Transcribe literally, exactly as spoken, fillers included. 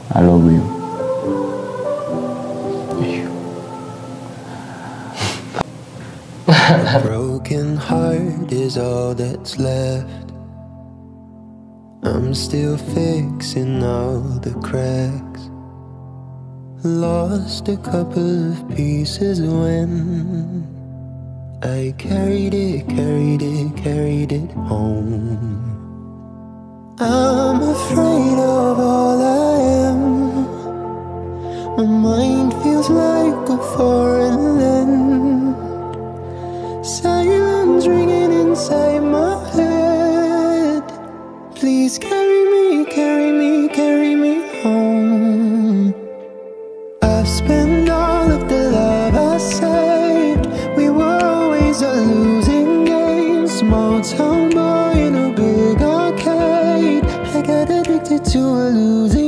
I love you. A broken heart is all that's left. I'm still fixing all the cracks. Lost a couple of pieces when I carried it, carried it, carried it home. I'm afraid of all I am. My mind feels like a foreign land. Silence ringing inside my head. Please carry me, carry me, carry me home. I've spent all of the love I saved. We were always a losing game. Small town boy in a big arcade. I got addicted to a losing